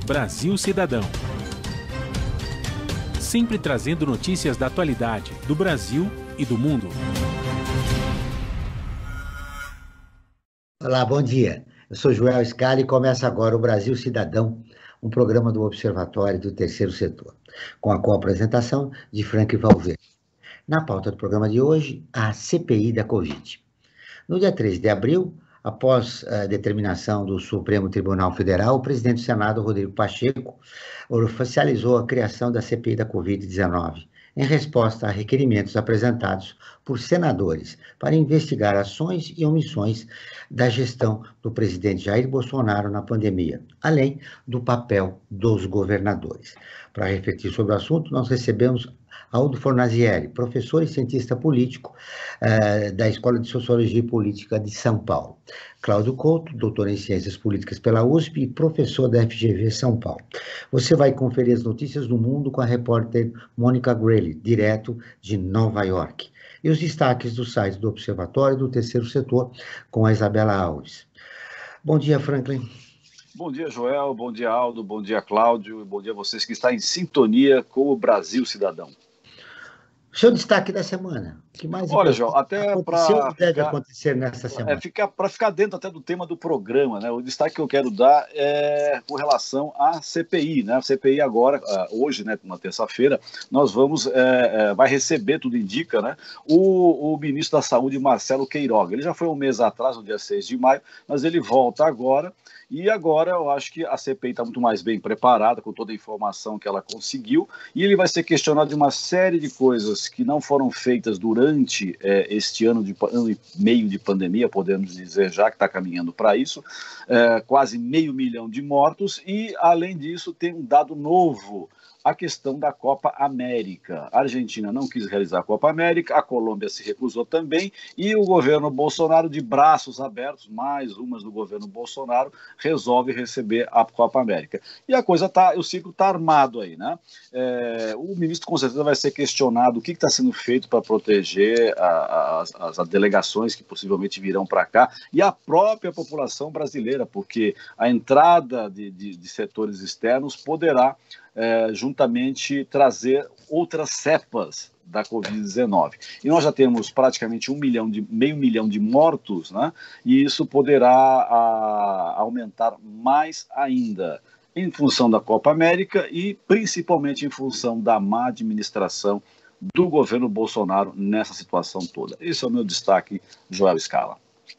Brasil Cidadão. Sempre trazendo notícias da atualidade, do Brasil e do mundo. Olá, bom dia. Eu sou Joel Scali e começa agora o Brasil Cidadão, um programa do Observatório do Terceiro Setor, com a co-apresentação de Frank Valverde. Na pauta do programa de hoje, a CPI da Covid. No dia 13 de abril, após a determinação do Supremo Tribunal Federal, o presidente do Senado, Rodrigo Pacheco, oficializou a criação da CPI da Covid-19, em resposta a requerimentos apresentados por senadores para investigar ações e omissões da gestão do presidente Jair Bolsonaro na pandemia, além do papel dos governadores. Para refletir sobre o assunto, nós recebemos Aldo Fornazieri, professor e cientista político da Escola de Sociologia e Política de São Paulo. Cláudio Couto, doutor em Ciências Políticas pela USP e professor da FGV São Paulo. Você vai conferir as notícias do mundo com a repórter Mônica Grayle, direto de Nova York. E os destaques do site do Observatório do Terceiro Setor, com a Isabela Alves. Bom dia, Franklin. Bom dia, Joel. Bom dia, Aldo. Bom dia, Cláudio. Bom dia a vocês que estão em sintonia com o Brasil Cidadão. Seu destaque da semana. O que mais Olha, João, até para deve acontecer nesta semana? Para ficar dentro até do tema do programa, né? O destaque que eu quero dar é com relação à CPI, né? A CPI agora, hoje, né, uma terça-feira, nós vai receber, tudo indica, né? O ministro da Saúde, Marcelo Queiroga. Ele já foi um mês atrás, no dia 6 de maio, mas ele volta agora. E agora eu acho que a CPI está muito mais bem preparada, com toda a informação que ela conseguiu, e ele vai ser questionado de uma série de coisas que não foram feitas durante este ano e meio de pandemia, podemos dizer já que está caminhando para isso, quase 500 mil de mortos, e além disso tem um dado novo, a questão da Copa América. A Argentina não quis realizar a Copa América, a Colômbia se recusou também, e o governo Bolsonaro, de braços abertos, mais umas do governo Bolsonaro, resolve receber a Copa América. E a coisa o ciclo está armado aí, né? O ministro com certeza vai ser questionado o que está sendo feito para proteger as delegações que possivelmente virão para cá e a própria população brasileira, porque a entrada de setores externos poderá juntamente trazer outras cepas da Covid-19. E nós já temos praticamente meio milhão de mortos, né? E isso poderá aumentar mais ainda, em função da Copa América e principalmente em função da má administração do governo Bolsonaro nessa situação toda. Esse é o meu destaque, Joel Scala.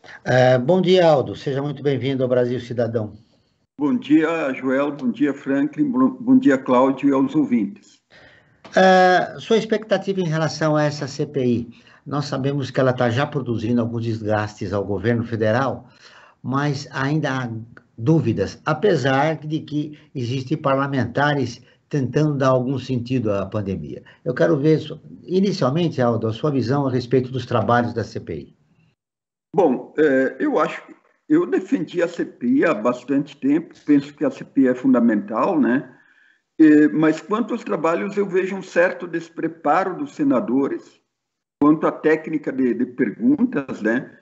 Bom dia, Aldo. Seja muito bem-vindo ao Brasil Cidadão. Bom dia, Joel. Bom dia, Franklin. Bom dia, Cláudio, e aos ouvintes. Sua expectativa em relação a essa CPI? Nós sabemos que ela está já produzindo alguns desgastes ao governo federal, mas ainda há dúvidas, apesar de que existem parlamentares tentando dar algum sentido à pandemia. Eu quero ver, inicialmente, Aldo, a sua visão a respeito dos trabalhos da CPI. Bom, eu defendi a CPI há bastante tempo, penso que a CPI é fundamental, né? Mas quanto aos trabalhos, eu vejo um certo despreparo dos senadores, quanto à técnica de perguntas, né?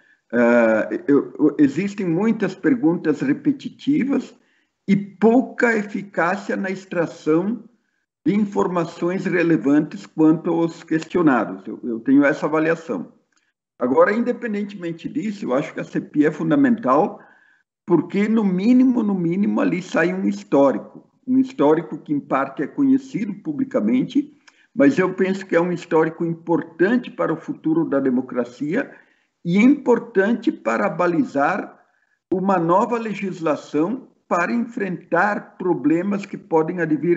Existem muitas perguntas repetitivas e pouca eficácia na extração de informações relevantes quanto aos questionados. Eu tenho essa avaliação. Agora, independentemente disso, eu acho que a CPI é fundamental porque, no mínimo, ali sai um histórico que, em parte, é conhecido publicamente, mas eu penso que é um histórico importante para o futuro da democracia e importante para balizar uma nova legislação para enfrentar problemas que podem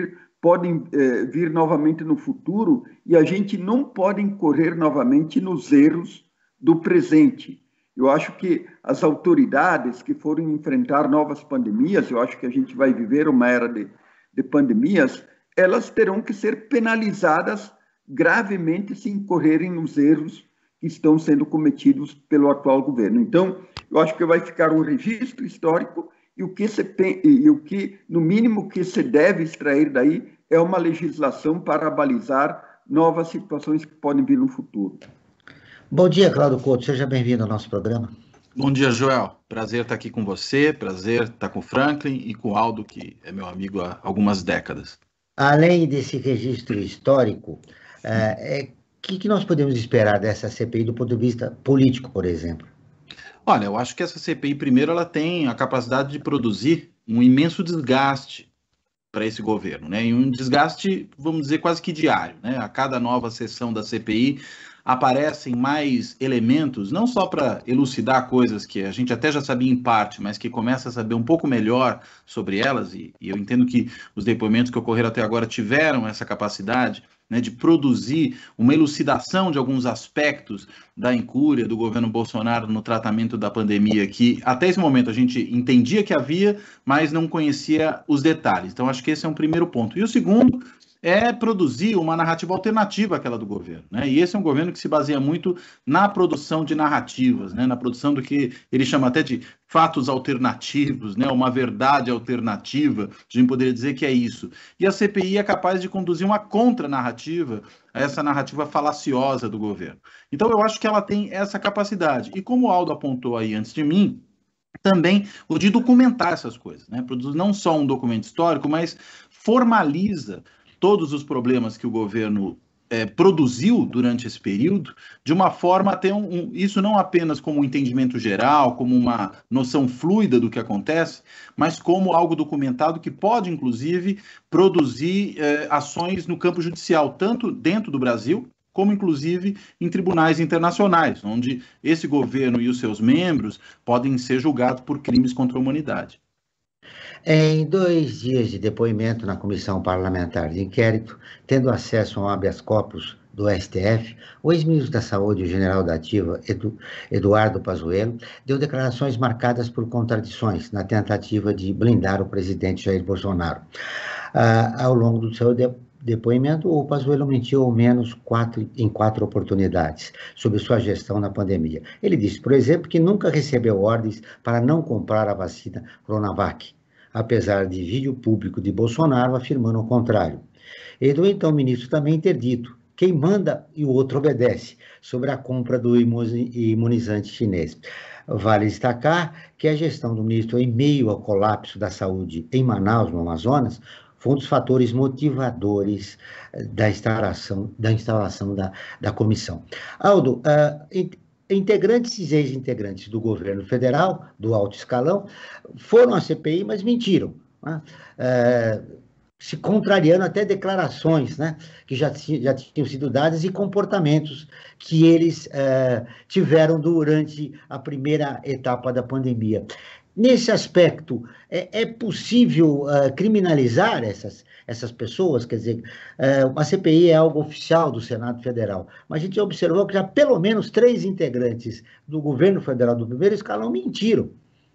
vir novamente no futuro, e a gente não pode incorrer novamente nos erros do presente. Eu acho que as autoridades que forem enfrentar novas pandemias, eu acho que a gente vai viver uma era de pandemias, elas terão que ser penalizadas gravemente se incorrerem nos erros que estão sendo cometidos pelo atual governo. Então, eu acho que vai ficar um registro histórico e o que, no mínimo, que se deve extrair daí é uma legislação para balizar novas situações que podem vir no futuro. Bom dia, Cláudio Couto. Seja bem-vindo ao nosso programa. Bom dia, Joel. Prazer estar aqui com você, prazer estar com o Franklin e com o Aldo, que é meu amigo há algumas décadas. Além desse registro histórico, que nós podemos esperar dessa CPI do ponto de vista político, por exemplo? Olha, eu acho que essa CPI, primeiro, ela tem a capacidade de produzir um imenso desgaste para esse governo, né? E um desgaste, vamos dizer, quase que diário, né? A cada nova sessão da CPI aparecem mais elementos, não só para elucidar coisas que a gente até já sabia em parte, mas que começa a saber um pouco melhor sobre elas, e eu entendo que os depoimentos que ocorreram até agora tiveram essa capacidade, né, de produzir uma elucidação de alguns aspectos da incúria do governo Bolsonaro no tratamento da pandemia, que até esse momento a gente entendia que havia, mas não conhecia os detalhes. Então, acho que esse é um primeiro ponto. E o segundo é produzir uma narrativa alternativa àquela do governo, né? E esse é um governo que se baseia muito na produção de narrativas, né? Na produção do que ele chama até de fatos alternativos, né? Uma verdade alternativa, a gente poderia dizer que é isso. E a CPI é capaz de conduzir uma contranarrativa a essa narrativa falaciosa do governo. Então eu acho que ela tem essa capacidade. E como o Aldo apontou aí antes de mim, também o de documentar essas coisas, né? Produz não só um documento histórico, mas formaliza todos os problemas que o governo produziu durante esse período, de uma forma a ter isso não apenas como um entendimento geral, como uma noção fluida do que acontece, mas como algo documentado que pode, inclusive, produzir ações no campo judicial, tanto dentro do Brasil, como inclusive em tribunais internacionais, onde esse governo e os seus membros podem ser julgados por crimes contra a humanidade. Em 2 dias de depoimento na Comissão Parlamentar de Inquérito, tendo acesso a um habeas corpus do STF, o ex-ministro da Saúde, o general da Ativa, Eduardo Pazuello, deu declarações marcadas por contradições na tentativa de blindar o presidente Jair Bolsonaro. Ao longo do seu depoimento, o Pazuello mentiu ao menos em 4 oportunidades sobre sua gestão na pandemia. Ele disse, por exemplo, que nunca recebeu ordens para não comprar a vacina Coronavac, apesar de vídeo público de Bolsonaro afirmando o contrário. E do então ministro também ter dito, quem manda e o outro obedece, sobre a compra do imunizante chinês. Vale destacar que a gestão do ministro, em meio ao colapso da saúde em Manaus, no Amazonas, foi um dos fatores motivadores da instalação da comissão. Aldo, integrantes e ex-integrantes do governo federal, do alto escalão, foram à CPI, mas mentiram, né? Se contrariando até declarações, né, que já tinham sido dadas e comportamentos que eles tiveram durante a primeira etapa da pandemia. Nesse aspecto, é possível criminalizar essas pessoas? Quer dizer, a CPI é algo oficial do Senado Federal, mas a gente observou que já pelo menos 3 integrantes do governo federal do primeiro escalão mentiram.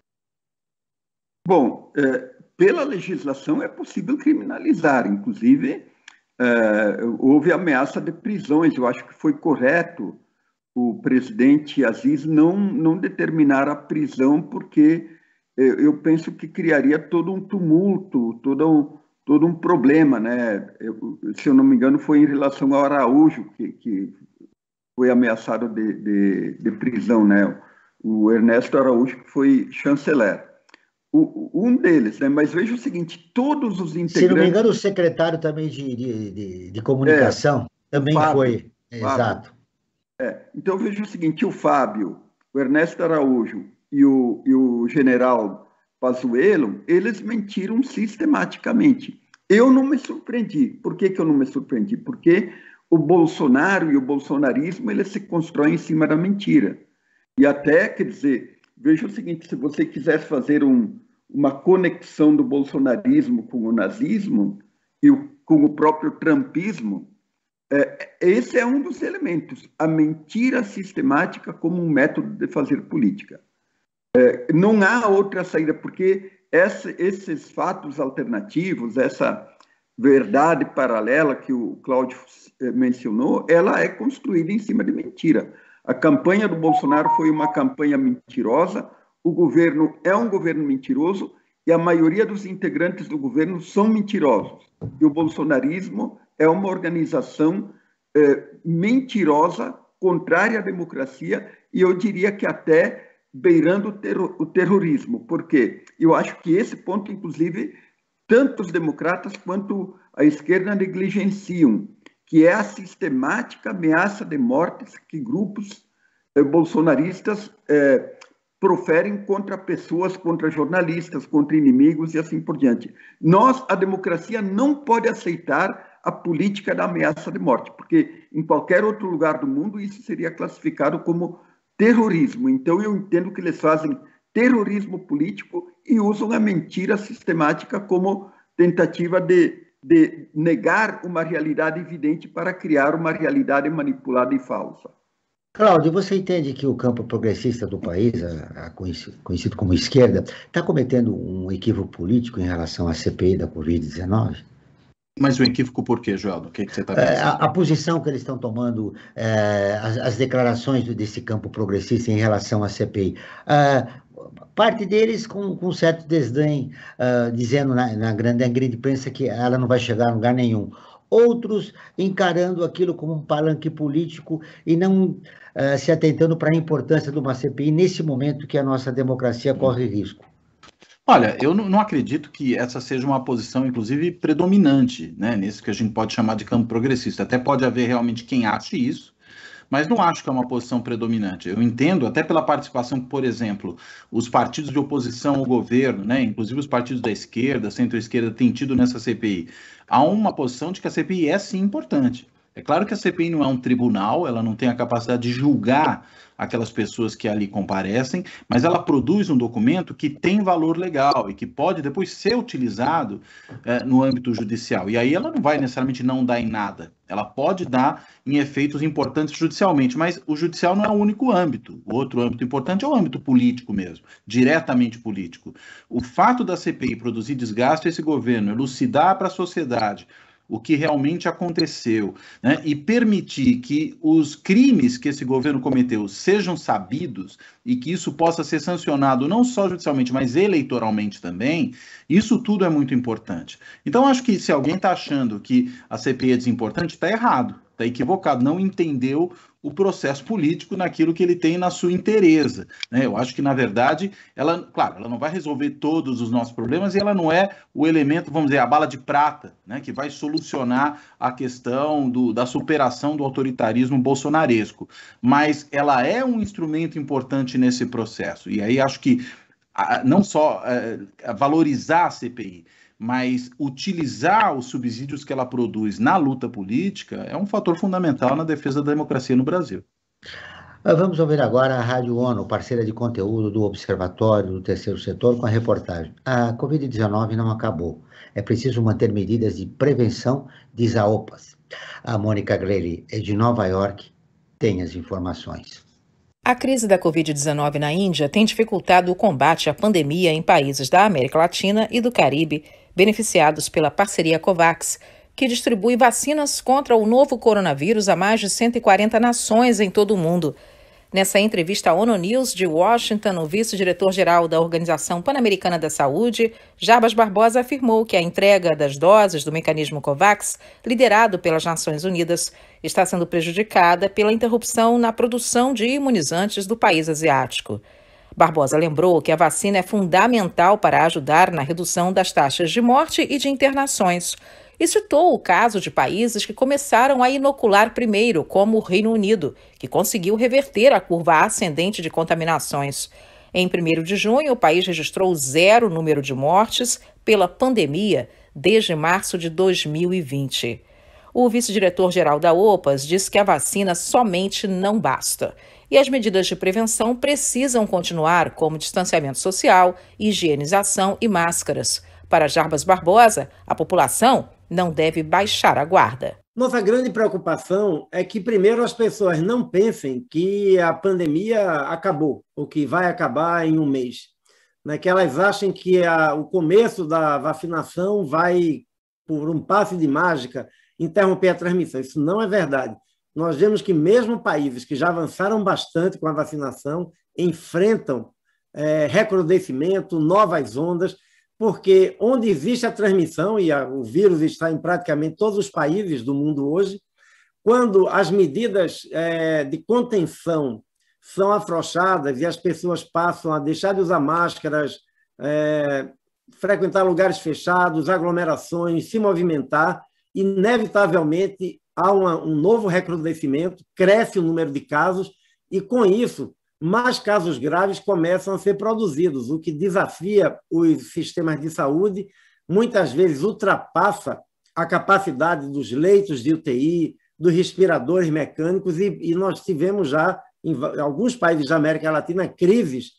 Bom, pela legislação é possível criminalizar, inclusive houve ameaça de prisões. Eu acho que foi correto o presidente Aziz não determinar a prisão, porque eu penso que criaria todo um tumulto, todo um problema, né? Se eu não me engano, foi em relação ao Araújo que foi ameaçado de prisão, né? O Ernesto Araújo, que foi chanceler. Um deles, né? Mas veja o seguinte, todos os integrantes... Se não me engano, o secretário também de comunicação também Fábio, foi, exato. Então veja o seguinte, o Fábio, o Ernesto Araújo e o general Pazuello, eles mentiram sistematicamente. Eu não me surpreendi. Por que eu não me surpreendi? Porque o Bolsonaro e o bolsonarismo, eles se constroem em cima da mentira. E até, quer dizer, veja o seguinte, se você quisesse fazer uma conexão do bolsonarismo com o nazismo e com o próprio trumpismo, esse é um dos elementos, a mentira sistemática como um método de fazer política. Não há outra saída, porque esses fatos alternativos, essa verdade paralela que o Cláudio mencionou, ela é construída em cima de mentira. A campanha do Bolsonaro foi uma campanha mentirosa, o governo é um governo mentiroso e a maioria dos integrantes do governo são mentirosos. E o bolsonarismo é uma organização mentirosa, contrária à democracia, e eu diria que até beirando o terrorismo. Por quê? Eu acho que esse ponto, inclusive, tanto os democratas quanto a esquerda negligenciam, que é a sistemática ameaça de mortes que grupos bolsonaristas proferem contra pessoas, contra jornalistas, contra inimigos e assim por diante. A democracia, não pode aceitar a política da ameaça de morte, porque em qualquer outro lugar do mundo isso seria classificado como terrorismo. Então eu entendo que eles fazem terrorismo político e usam a mentira sistemática como tentativa de negar uma realidade evidente para criar uma realidade manipulada e falsa. Cláudio, você entende que o campo progressista do país, conhecido como esquerda, está cometendo um equívoco político em relação à CPI da Covid-19? Mas o equívoco por quê, Joeldo? O que você está pensando? A posição que eles estão tomando, as declarações desse campo progressista em relação à CPI. Parte deles com certo desdém, dizendo na grande imprensa que ela não vai chegar a lugar nenhum. Outros encarando aquilo como um palanque político e não se atentando para a importância de uma CPI nesse momento que a nossa democracia corre risco. Olha, eu não acredito que essa seja uma posição, inclusive, predominante, né, nesse que a gente pode chamar de campo progressista. Até pode haver realmente quem ache isso, mas não acho que é uma posição predominante. Eu entendo, até pela participação, por exemplo, os partidos de oposição ao governo, né, inclusive os partidos da esquerda, centro-esquerda, têm tido nessa CPI. Há uma posição de que a CPI é sim importante. É claro que a CPI não é um tribunal, ela não tem a capacidade de julgar aquelas pessoas que ali comparecem, mas ela produz um documento que tem valor legal e que pode depois ser utilizado no âmbito judicial. E aí ela não vai necessariamente não dar em nada. Ela pode dar em efeitos importantes judicialmente, mas o judicial não é o único âmbito. O outro âmbito importante é o âmbito político mesmo, diretamente político. O fato da CPI produzir desgaste a esse governo, elucidar para a sociedade o que realmente aconteceu, né, e permitir que os crimes que esse governo cometeu sejam sabidos e que isso possa ser sancionado não só judicialmente, mas eleitoralmente também, isso tudo é muito importante. Então, acho que se alguém está achando que a CPI é desimportante, está errado, está equivocado, não entendeu o processo político naquilo que ele tem na sua inteireza, né? Eu acho que, na verdade, claro, ela não vai resolver todos os nossos problemas e ela não é o elemento, vamos dizer, a bala de prata, né, que vai solucionar a questão da superação do autoritarismo bolsonaresco, mas ela é um instrumento importante nesse processo. E aí acho que não só valorizar a CPI, mas utilizar os subsídios que ela produz na luta política é um fator fundamental na defesa da democracia no Brasil. Vamos ouvir agora a Rádio ONU, parceira de conteúdo do Observatório do Terceiro Setor, com a reportagem. A Covid-19 não acabou. É preciso manter medidas de prevenção, diz a OPAS. A Mônica Greli, de Nova York, tem as informações. A crise da Covid-19 na Índia tem dificultado o combate à pandemia em países da América Latina e do Caribe, beneficiados pela parceria COVAX, que distribui vacinas contra o novo coronavírus a mais de 140 nações em todo o mundo. Nessa entrevista à ONU News de Washington, o vice-diretor-geral da Organização Pan-Americana da Saúde, Jarbas Barbosa, afirmou que a entrega das doses do mecanismo COVAX, liderado pelas Nações Unidas, está sendo prejudicada pela interrupção na produção de imunizantes do país asiático. Barbosa lembrou que a vacina é fundamental para ajudar na redução das taxas de morte e de internações, e citou o caso de países que começaram a inocular primeiro, como o Reino Unido, que conseguiu reverter a curva ascendente de contaminações. Em 1º de junho, o país registrou 0 número de mortes pela pandemia desde março de 2020. O vice-diretor-geral da OPAS diz que a vacina somente não basta. E as medidas de prevenção precisam continuar, como distanciamento social, higienização e máscaras. Para Jarbas Barbosa, a população não deve baixar a guarda. Nossa grande preocupação é que, primeiro, as pessoas não pensem que a pandemia acabou, ou que vai acabar em um mês. Que elas achem que o começo da vacinação vai, por um passe de mágica, interromper a transmissão. Isso não é verdade. Nós vemos que mesmo países que já avançaram bastante com a vacinação enfrentam recrudescimento, novas ondas, porque onde existe a transmissão, e o vírus está em praticamente todos os países do mundo hoje, quando as medidas de contenção são afrouxadas e as pessoas passam a deixar de usar máscaras, frequentar lugares fechados, aglomerações, se movimentar, inevitavelmente há um novo recrudescimento, cresce o número de casos e, com isso, mais casos graves começam a ser produzidos, o que desafia os sistemas de saúde, muitas vezes ultrapassa a capacidade dos leitos de UTI, dos respiradores mecânicos, e nós tivemos já, em alguns países da América Latina, crises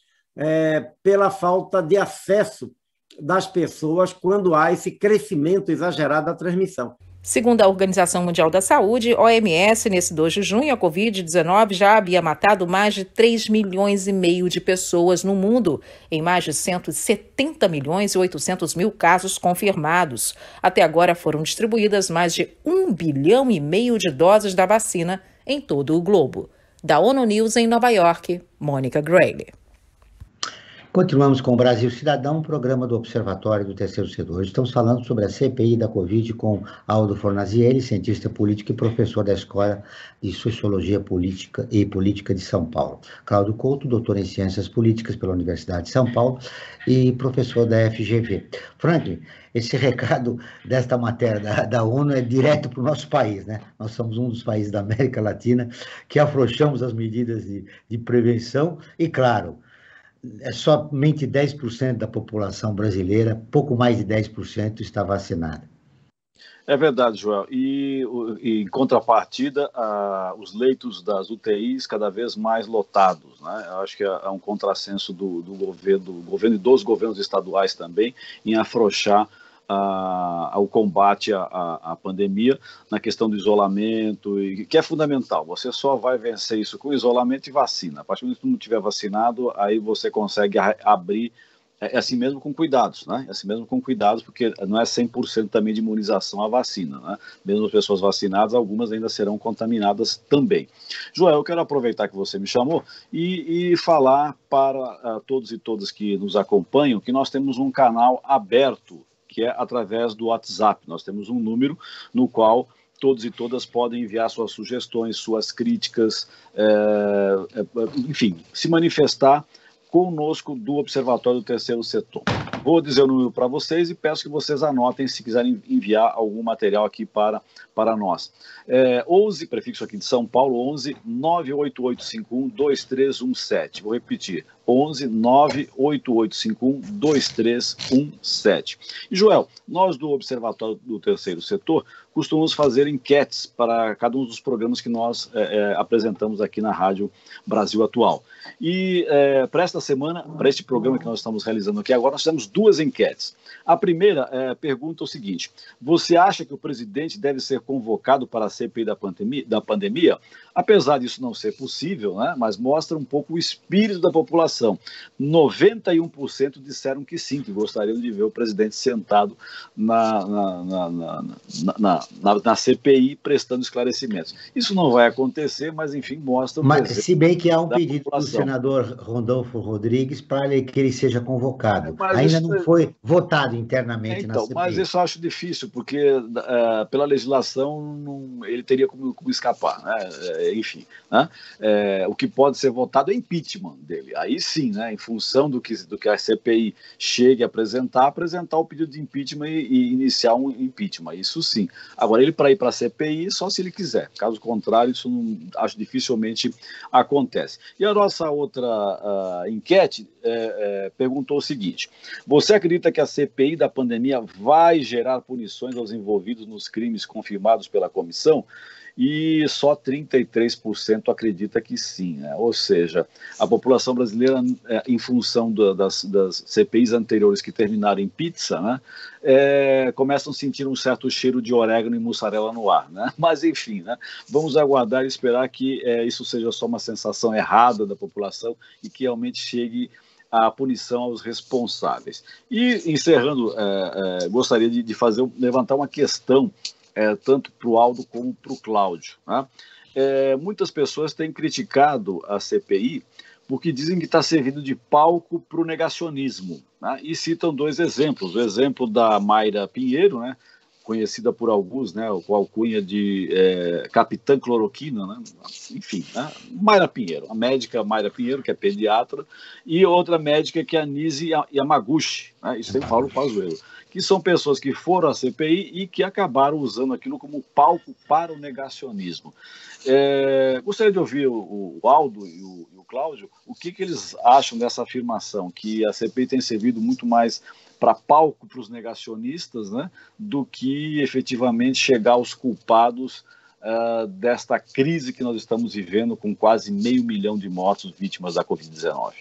pela falta de acesso das pessoas quando há esse crescimento exagerado da transmissão. Segundo a Organização Mundial da Saúde, OMS, nesse 2 de junho, a Covid-19 já havia matado mais de 3,5 milhões de pessoas no mundo, em mais de 170 milhões e 800 mil casos confirmados. Até agora foram distribuídas mais de 1,5 bilhão de doses da vacina em todo o globo. Da ONU News em Nova York, Mônica Grayle. Continuamos com o Brasil Cidadão, programa do Observatório do Terceiro Setor. Hoje estamos falando sobre a CPI da Covid com Aldo Fornazieri, cientista político e professor da Escola de Sociologia Política e Política de São Paulo. Cláudio Couto, doutor em Ciências Políticas pela Universidade de São Paulo e professor da FGV. Franklin, esse recado desta matéria da ONU é direto para o nosso país, né? Nós somos um dos países da América Latina que afrouxamos as medidas de prevenção e, claro, somente 10% da população brasileira, pouco mais de 10%, está vacinada. É verdade, Joel. E em contrapartida, os leitos das UTIs cada vez mais lotados, né? Eu acho que há um contrassenso do governo e dos governos estaduais também em afrouxar ao combate à pandemia, na questão do isolamento, que é fundamental. Você só vai vencer isso com isolamento e vacina. A partir do momento que tu não estiver vacinado, aí você consegue abrir, assim mesmo com cuidados, né? Assim mesmo com cuidados, porque não é 100% também de imunização a vacina, né? Mesmo as pessoas vacinadas, algumas ainda serão contaminadas também. Joel, eu quero aproveitar que você me chamou e falar para todos e todas que nos acompanham que nós temos um canal aberto, que é através do WhatsApp. Nós temos um número no qual todos e todas podem enviar suas sugestões, suas críticas, enfim, se manifestar conosco do Observatório do Terceiro Setor. Vou dizer o número para vocês e peço que vocês anotem se quiserem enviar algum material aqui para nós. 11, prefixo aqui de São Paulo, 11 98851 2317. Vou repetir, 11 98851 2317. E, Joel, nós do Observatório do Terceiro Setor costumamos fazer enquetes para cada um dos programas que nós apresentamos aqui na Rádio Brasil Atual. E para esta semana, para este programa que nós estamos realizando aqui agora, nós temos 2 enquetes. A primeira pergunta o seguinte: você acha que o presidente deve ser convocado para a CPI da pandemia? Apesar disso não ser possível, né, mas mostra um pouco o espírito da população. 91% disseram que sim, que gostariam de ver o presidente sentado na CPI prestando esclarecimentos. Isso não vai acontecer, mas enfim, mostra... Mas se bem que há um pedido do senador Rondolfo Rodrigues para que ele seja convocado. Ainda não foi votado internamente na CPI. Mas isso eu acho difícil, porque pela legislação ele teria como escapar, né? Enfim, né? O que pode ser votado é impeachment dele. Aí sim, né? Em função do que a CPI chegue a apresentar o pedido de impeachment e iniciar um impeachment. Isso sim. Agora, ele para ir para a CPI, só se ele quiser. Caso contrário, isso acho dificilmente acontece. E a nossa outra enquete perguntou o seguinte: você acredita que a CPI da pandemia vai gerar punições aos envolvidos nos crimes confirmados pela comissão? E só 33% acredita que sim, né? Ou seja, a população brasileira, em função das CPIs anteriores que terminaram em pizza, né, começam a sentir um certo cheiro de orégano e mussarela no ar, né? Mas enfim, né, vamos aguardar e esperar que isso seja só uma sensação errada da população e que realmente chegue a punição aos responsáveis. E encerrando, gostaria de levantar uma questão tanto para o Aldo como para o Cláudio, né? Muitas pessoas têm criticado a CPI porque dizem que está servindo de palco para o negacionismo, né? E citam 2 exemplos. O exemplo da Mayra Pinheiro, né, conhecida por alguns, né, com a alcunha de Capitã Cloroquina, né, enfim, né, Mayra Pinheiro, a médica Mayra Pinheiro, que é pediatra, e outra médica que é a Nise Yamaguchi, né, e sem Paulo Pazuello, que são pessoas que foram à CPI e que acabaram usando aquilo como palco para o negacionismo. Gostaria de ouvir o Aldo e o Cláudio, o que eles acham dessa afirmação, que a CPI tem servido muito mais para palco para os negacionistas, né, do que efetivamente chegar aos culpados desta crise que nós estamos vivendo, com quase 500 mil de mortos vítimas da Covid-19.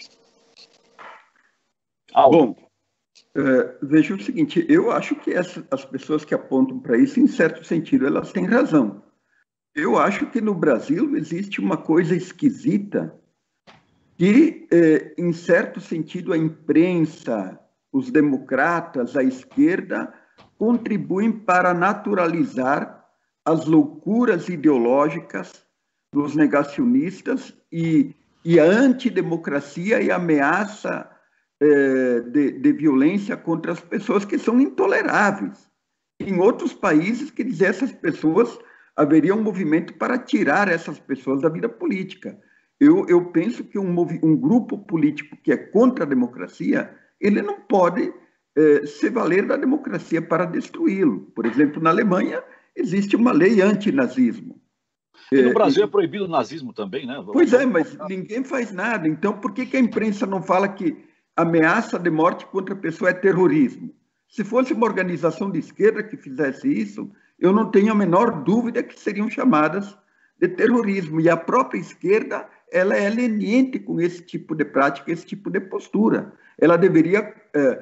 Bom, veja o seguinte, eu acho que as pessoas que apontam para isso, em certo sentido, elas têm razão. Eu acho que no Brasil existe uma coisa esquisita que, em certo sentido, a imprensa, os democratas, a esquerda, contribuem para naturalizar as loucuras ideológicas dos negacionistas e a antidemocracia e a ameaça de violência contra as pessoas que são intoleráveis. Em outros países, quer dizer, essas pessoas, haveria um movimento para tirar essas pessoas da vida política. Eu penso que um grupo político que é contra a democracia, ele não pode se valer da democracia para destruí-lo. Por exemplo, na Alemanha existe uma lei antinazismo. E no Brasil é proibido o nazismo também, né? Pois é, mas ninguém faz nada. Então, por que a imprensa não fala que ameaça de morte contra a pessoa é terrorismo? Se fosse uma organização de esquerda que fizesse isso, eu não tenho a menor dúvida que seriam chamadas de terrorismo. E a própria esquerda, ela é leniente com esse tipo de prática, esse tipo de postura. Ela deveria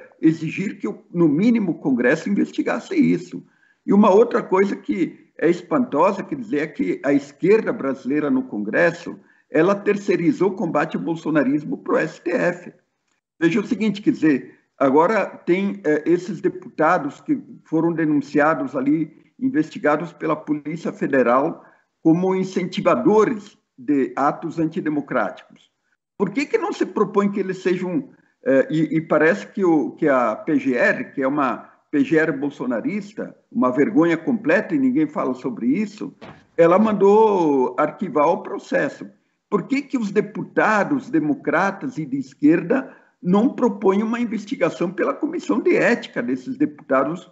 exigir que, no mínimo, o Congresso investigasse isso. E uma outra coisa que é espantosa, quer dizer, é que a esquerda brasileira no Congresso, ela terceirizou o combate ao bolsonarismo para o STF. Veja o seguinte, quer dizer, agora tem esses deputados que foram denunciados ali, investigados pela Polícia Federal como incentivadores de atos antidemocráticos. Por que não se propõe que eles sejam... E parece que a PGR, que é uma PGR bolsonarista, uma vergonha completa e ninguém fala sobre isso, ela mandou arquivar o processo. Por que os deputados democratas e de esquerda não propõem uma investigação pela comissão de ética desses deputados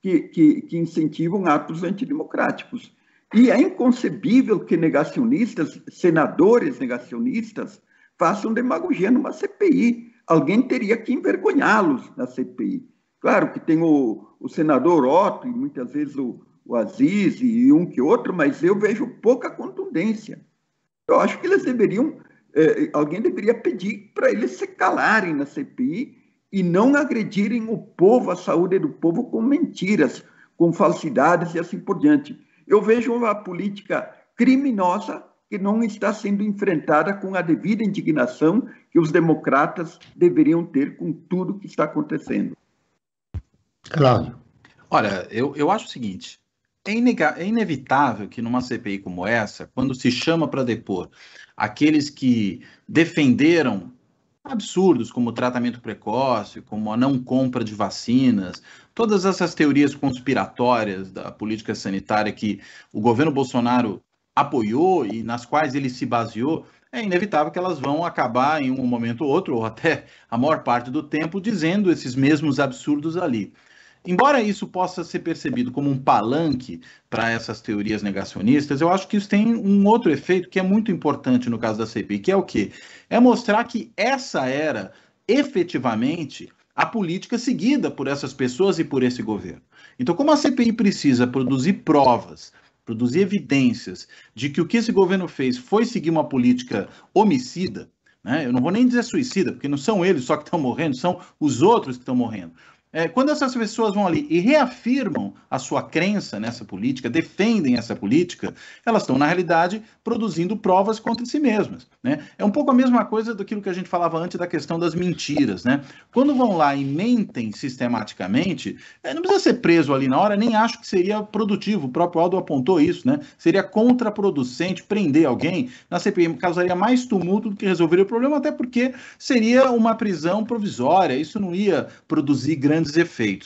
que incentivam atos antidemocráticos? E é inconcebível que negacionistas, senadores negacionistas, façam demagogia numa CPI. Alguém teria que envergonhá-los na CPI. Claro que tem o senador Otto e muitas vezes o Aziz e um que outro, mas eu vejo pouca contundência. Eu acho que eles deveriam, alguém deveria pedir para eles se calarem na CPI e não agredirem o povo, a saúde do povo, com mentiras, com falsidades e assim por diante. Eu vejo uma política criminosa que não está sendo enfrentada com a devida indignação que os democratas deveriam ter com tudo que está acontecendo. Cláudio. Olha, eu acho o seguinte, é inevitável que numa CPI como essa, quando se chama para depor aqueles que defenderam absurdos como o tratamento precoce, como a não compra de vacinas, todas essas teorias conspiratórias da política sanitária que o governo Bolsonaro apoiou e nas quais ele se baseou, é inevitável que elas vão acabar em um momento ou outro, ou até a maior parte do tempo, dizendo esses mesmos absurdos ali. Embora isso possa ser percebido como um palanque para essas teorias negacionistas, eu acho que isso tem um outro efeito que é muito importante no caso da CPI, que é o quê? É mostrar que essa era, efetivamente, a política seguida por essas pessoas e por esse governo. Então, como a CPI precisa produzir provas, produzir evidências de que o que esse governo fez foi seguir uma política homicida, né? Eu não vou nem dizer suicida, porque não são eles só que estão morrendo, são os outros que estão morrendo. Quando essas pessoas vão ali e reafirmam a sua crença nessa política, defendem essa política, elas estão, na realidade, produzindo provas contra si mesmas, né? É um pouco a mesma coisa daquilo que a gente falava antes da questão das mentiras, né? Quando vão lá e mentem sistematicamente, não precisa ser preso ali na hora, nem acho que seria produtivo, o próprio Aldo apontou isso, né? Seria contraproducente prender alguém na CPI, causaria mais tumulto do que resolveria o problema, até porque seria uma prisão provisória, isso não ia produzir grandes efeitos.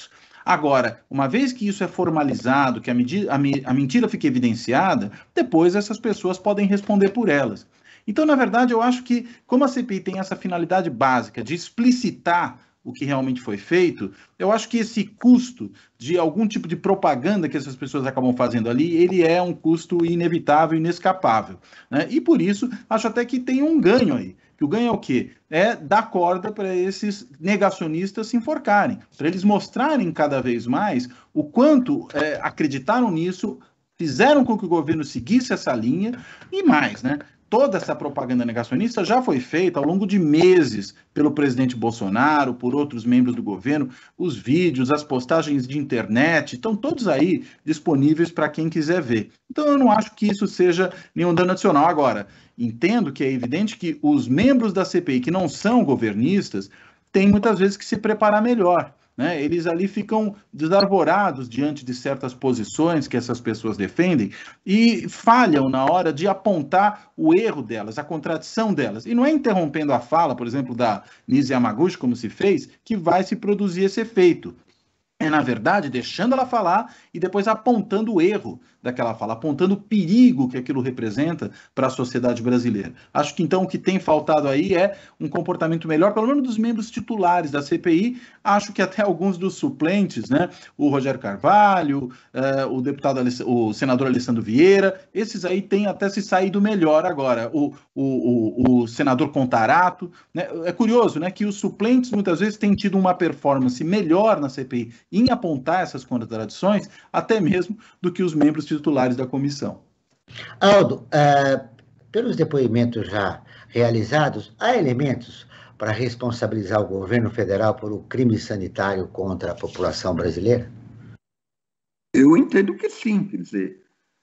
Agora, uma vez que isso é formalizado, que a mentira fica evidenciada, depois essas pessoas podem responder por elas. Então, na verdade, eu acho que, como a CPI tem essa finalidade básica de explicitar o que realmente foi feito, eu acho que esse custo de algum tipo de propaganda que essas pessoas acabam fazendo ali, ele é um custo inevitável, inescapável, né? E por isso, acho até que tem um ganho aí. Que o ganho é o quê? É dar corda para esses negacionistas se enforcarem, para eles mostrarem cada vez mais o quanto acreditaram nisso, fizeram com que o governo seguisse essa linha e mais, né? Toda essa propaganda negacionista já foi feita ao longo de meses pelo presidente Bolsonaro, por outros membros do governo. Os vídeos, as postagens de internet, estão todos aí disponíveis para quem quiser ver. Então, eu não acho que isso seja nenhum dano adicional. Agora, entendo que é evidente que os membros da CPI que não são governistas têm muitas vezes que se preparar melhor. Né? Eles ali ficam desarvorados diante de certas posições que essas pessoas defendem e falham na hora de apontar o erro delas, a contradição delas. E não é interrompendo a fala, por exemplo, da Nise Yamaguchi, como se fez, que vai se produzir esse efeito. É, na verdade, deixando ela falar e depois apontando o erro daquela fala, apontando o perigo que aquilo representa para a sociedade brasileira. Acho que, então, o que tem faltado aí é um comportamento melhor, pelo menos dos membros titulares da CPI. Acho que até alguns dos suplentes, né, o Rogério Carvalho, o senador Alessandro Vieira, esses aí têm até se saído melhor agora. O senador Contarato, né? É curioso, né, que os suplentes muitas vezes têm tido uma performance melhor na CPI em apontar essas contradições, até mesmo do que os membros titulares da comissão. Aldo, pelos depoimentos já realizados, há elementos para responsabilizar o governo federal por um crime sanitário contra a população brasileira? Eu entendo que sim, quer dizer,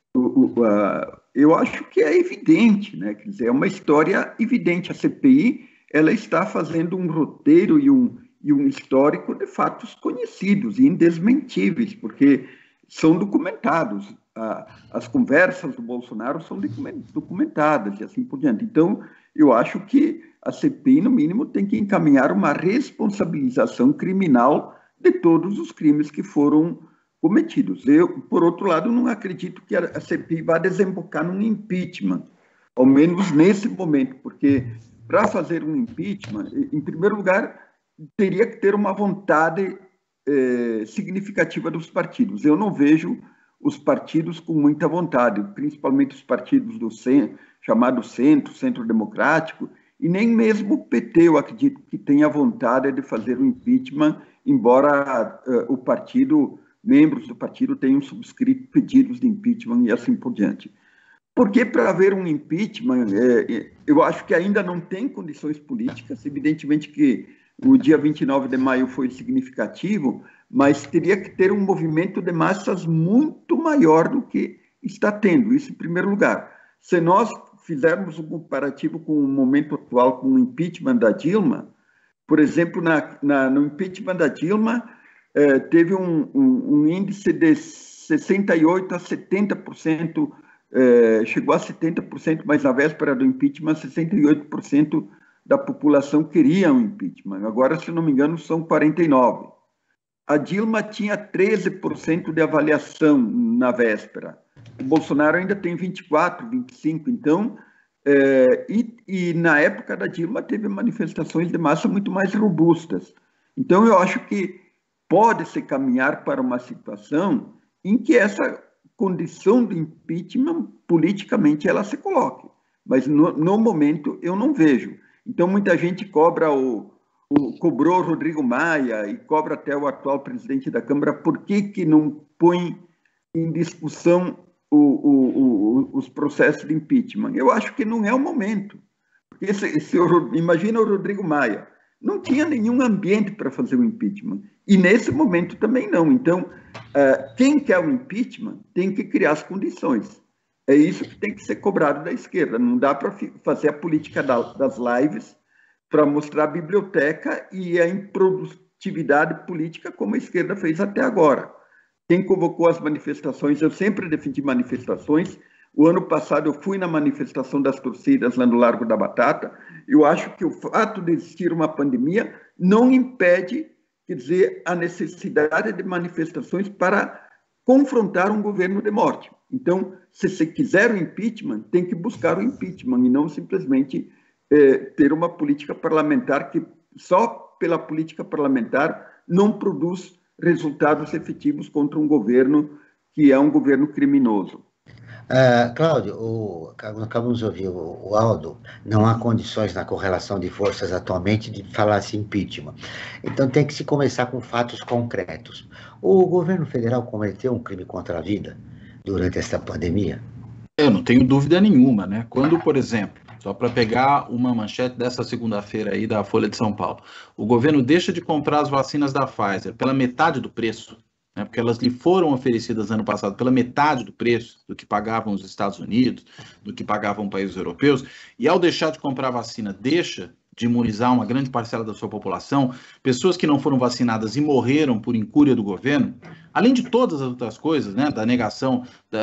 eu acho que é evidente, né? Quer dizer, é uma história evidente. A CPI, ela está fazendo um roteiro e um histórico de fatos conhecidos e indesmentíveis, porque são documentados. As conversas do Bolsonaro são documentadas e assim por diante. Então, eu acho que a CPI, no mínimo, tem que encaminhar uma responsabilização criminal de todos os crimes que foram cometidos. Eu, por outro lado, não acredito que a CPI vá desembocar num impeachment, ao menos nesse momento, porque para fazer um impeachment, em primeiro lugar, teria que ter uma vontade significativa dos partidos. Eu não vejo os partidos com muita vontade, principalmente os partidos do chamado Centro Democrático, e nem mesmo o PT, eu acredito que tenha vontade de fazer o impeachment, embora membros do partido tenham subscrito pedidos de impeachment e assim por diante. Porque para haver um impeachment, eu acho que ainda não tem condições políticas, evidentemente que o dia 29 de maio foi significativo, mas teria que ter um movimento de massas muito maior do que está tendo, isso em primeiro lugar. Se nós fizermos um comparativo com o momento atual, com o impeachment da Dilma, por exemplo, no impeachment da Dilma, teve um índice de 68% a 70%, chegou a 70%, mas na véspera do impeachment, 68% da população queria um impeachment. Agora, se não me engano, são 49%. A Dilma tinha 13% de avaliação na véspera. O Bolsonaro ainda tem 24%, 25%. Então, e na época da Dilma teve manifestações de massa muito mais robustas. Então, eu acho que pode-se caminhar para uma situação em que essa condição de impeachment, politicamente, ela se coloque. Mas, no momento, eu não vejo. Então, muita gente cobrou o Rodrigo Maia e cobra até o atual presidente da Câmara por que não põe em discussão os processos de impeachment. Eu acho que não é o momento. Porque imagina o Rodrigo Maia, não tinha nenhum ambiente para fazer o impeachment. E nesse momento também não. Então, quem quer o impeachment tem que criar as condições. É isso que tem que ser cobrado da esquerda. Não dá para fazer a política das lives para mostrar a biblioteca e a improdutividade política como a esquerda fez até agora. Quem convocou as manifestações, eu sempre defendi manifestações. O ano passado eu fui na manifestação das torcidas lá no Largo da Batata. Eu acho que o fato de existir uma pandemia não impede quer dizer, a necessidade de manifestações para confrontar um governo de morte. Então, se você quiser o impeachment, tem que buscar o impeachment e não simplesmente ter uma política parlamentar que só pela política parlamentar não produz resultados efetivos contra um governo que é um governo criminoso. Cláudio, acabamos de ouvir o Aldo, não há condições na correlação de forças atualmente de falar-se impeachment. Então tem que se começar com fatos concretos. O governo federal cometeu um crime contra a vida durante esta pandemia? Eu não tenho dúvida nenhuma, né? Quando, por exemplo, só para pegar uma manchete dessa segunda-feira aí da Folha de São Paulo, o governo deixa de comprar as vacinas da Pfizer pela metade do preço, né, porque elas lhe foram oferecidas ano passado pela metade do preço do que pagavam os Estados Unidos, do que pagavam países europeus, e ao deixar de comprar vacina, deixa de imunizar uma grande parcela da sua população, pessoas que não foram vacinadas e morreram por incúria do governo, além de todas as outras coisas, né, da negação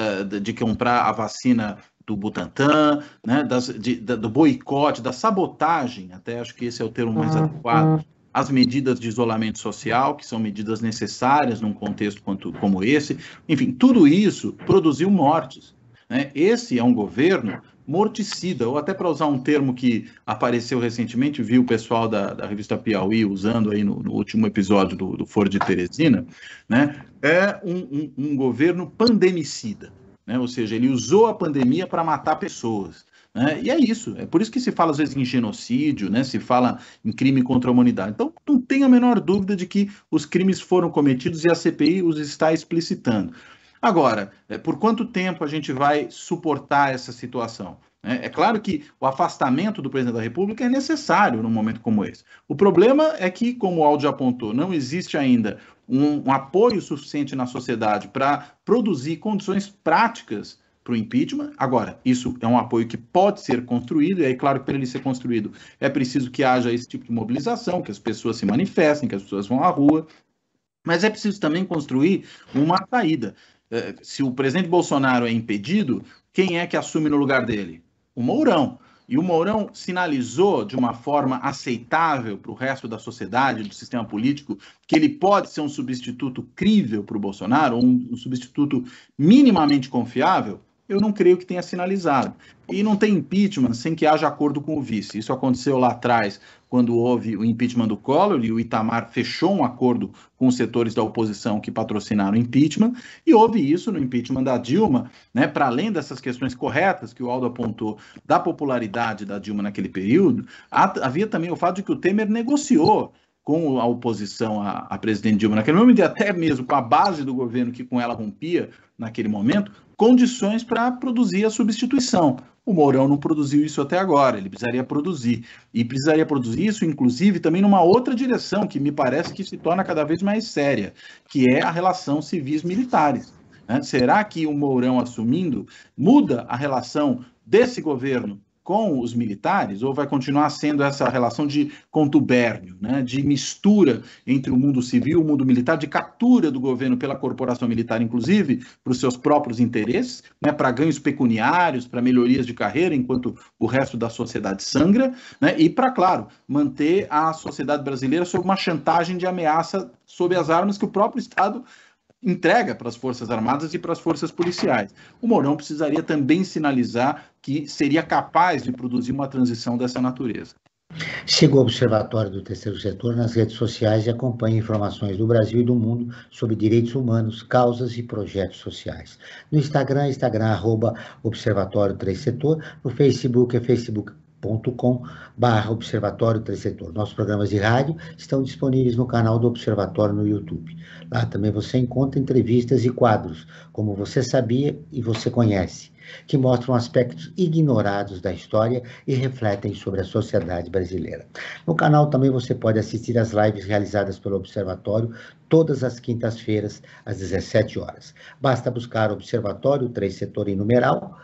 de comprar a vacina do Butantan, né, do boicote, da sabotagem, até acho que esse é o termo mais adequado, as medidas de isolamento social, que são medidas necessárias num contexto como esse. Enfim, tudo isso produziu mortes, né? Esse é um governo morticida, ou até para usar um termo que apareceu recentemente, vi o pessoal da revista Piauí usando aí no último episódio do Foro de Teresina, né? É um governo pandemicida, né? Ou seja, ele usou a pandemia para matar pessoas. E é isso, é por isso que se fala às vezes em genocídio, né? Se fala em crime contra a humanidade. Então, não tem a menor dúvida de que os crimes foram cometidos e a CPI os está explicitando. Agora, por quanto tempo a gente vai suportar essa situação? É claro que o afastamento do presidente da República é necessário num momento como esse. O problema é que, como o Aldo já apontou, não existe ainda um apoio suficiente na sociedade para produzir condições práticas para o impeachment. Agora, isso é um apoio que pode ser construído, e aí, claro, para ele ser construído, é preciso que haja esse tipo de mobilização, que as pessoas se manifestem, que as pessoas vão à rua, mas é preciso também construir uma saída. Se o presidente Bolsonaro é impedido, quem é que assume no lugar dele? O Mourão. E o Mourão sinalizou de uma forma aceitável para o resto da sociedade, do sistema político, que ele pode ser um substituto crível para o Bolsonaro, um substituto minimamente confiável. Eu não creio que tenha sinalizado. E não tem impeachment sem que haja acordo com o vice. Isso aconteceu lá atrás, quando houve o impeachment do Collor, e o Itamar fechou um acordo com os setores da oposição que patrocinaram o impeachment, e houve isso no impeachment da Dilma, né, para além dessas questões corretas que o Aldo apontou da popularidade da Dilma naquele período, havia também o fato de que o Temer negociou com a oposição à presidente Dilma naquele momento, e até mesmo com a base do governo que com ela rompia naquele momento, condições para produzir a substituição. O Mourão não produziu isso até agora, ele precisaria produzir. E precisaria produzir isso, inclusive, também numa outra direção, que me parece que se torna cada vez mais séria, que é a relação civis-militares. Né? Será que o Mourão assumindo muda a relação desse governo com os militares, ou vai continuar sendo essa relação de contubérnio, né, de mistura entre o mundo civil e o mundo militar, de captura do governo pela corporação militar, inclusive, para os seus próprios interesses, né, para ganhos pecuniários, para melhorias de carreira, enquanto o resto da sociedade sangra, né, e para, claro, manter a sociedade brasileira sob uma chantagem de ameaça sob as armas que o próprio Estado entrega para as Forças Armadas e para as forças policiais. O Mourão precisaria também sinalizar que seria capaz de produzir uma transição dessa natureza. Siga o Observatório do Terceiro Setor nas redes sociais e acompanhe informações do Brasil e do mundo sobre direitos humanos, causas e projetos sociais. No Instagram, @Observatório 3 Setor. No Facebook, é facebook.com/Observatório 3 Setor. Nossos programas de rádio estão disponíveis no canal do Observatório no YouTube. Lá também você encontra entrevistas e quadros, como Você Sabia e Você Conhece, que mostram aspectos ignorados da história e refletem sobre a sociedade brasileira. No canal também você pode assistir às lives realizadas pelo Observatório todas as quintas-feiras, às 17 horas. Basta buscar Observatório 3 Setor em numeral,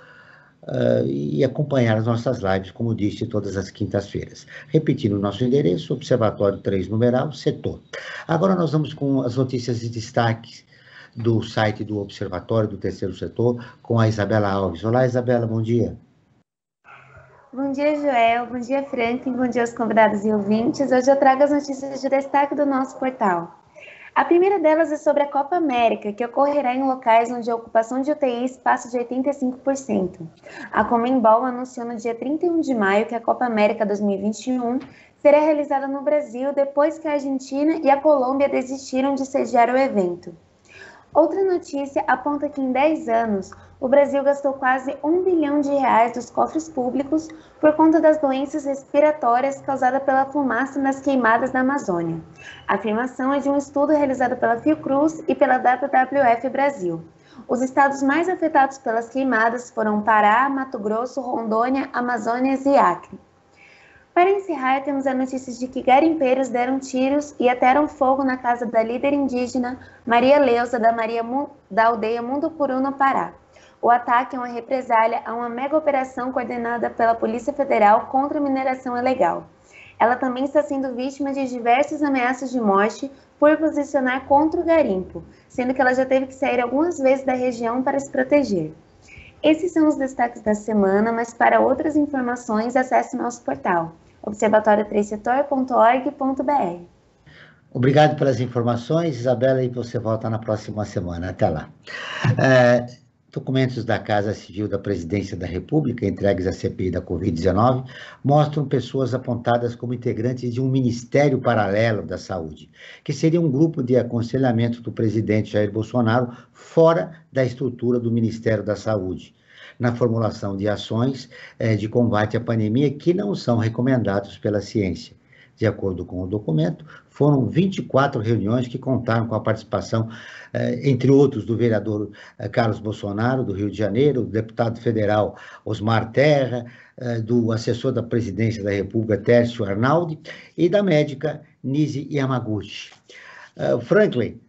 e acompanhar as nossas lives, como disse, todas as quintas-feiras. Repetindo o nosso endereço, Observatório 3 numeral, Setor. Agora nós vamos com as notícias de destaque do site do Observatório do Terceiro Setor, com a Isabela Alves. Olá, Isabela, bom dia. Bom dia, Joel. Bom dia, Franklin. Bom dia aos convidados e ouvintes. Hoje eu trago as notícias de destaque do nosso portal. A primeira delas é sobre a Copa América, que ocorrerá em locais onde a ocupação de UTIs passa de 85%. A Conmebol anunciou no dia 31 de maio que a Copa América 2021 será realizada no Brasil depois que a Argentina e a Colômbia desistiram de sediar o evento. Outra notícia aponta que em 10 anos, o Brasil gastou quase R$1 bilhão dos cofres públicos por conta das doenças respiratórias causadas pela fumaça nas queimadas da Amazônia. A afirmação é de um estudo realizado pela Fiocruz e pela WWF Brasil. Os estados mais afetados pelas queimadas foram Pará, Mato Grosso, Rondônia, Amazonas e Acre. Para encerrar, temos a notícia de que garimpeiros deram tiros e atearam fogo na casa da líder indígena Maria Leusa, da aldeia Mundupuru, no Pará. O ataque é uma represália a uma mega operação coordenada pela Polícia Federal contra a mineração ilegal. Ela também está sendo vítima de diversas ameaças de morte por posicionar contra o garimpo, sendo que ela já teve que sair algumas vezes da região para se proteger. Esses são os destaques da semana, mas para outras informações, acesse nosso portal, observatório3setor.org.br. Obrigado pelas informações, Isabela, e você volta na próxima semana. Até lá. Documentos da Casa Civil da Presidência da República, entregues à CPI da Covid-19, mostram pessoas apontadas como integrantes de um ministério paralelo da saúde, que seria um grupo de aconselhamento do presidente Jair Bolsonaro fora da estrutura do Ministério da Saúde, na formulação de ações de combate à pandemia que não são recomendados pela ciência. De acordo com o documento, foram 24 reuniões que contaram com a participação, entre outros, do vereador Carlos Bolsonaro, do Rio de Janeiro, do deputado federal Osmar Terra, do assessor da Presidência da República, Tércio Arnaldi, e da médica Nise Yamaguchi. Franklin,